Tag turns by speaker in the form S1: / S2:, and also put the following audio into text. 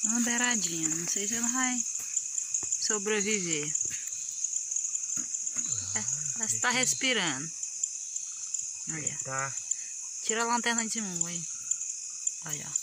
S1: Uma beiradinha. Não sei se ela vai sobreviver. Ela está respirando. Olha.
S2: Tá.
S1: Tira a lanterna de cima aí. Olha.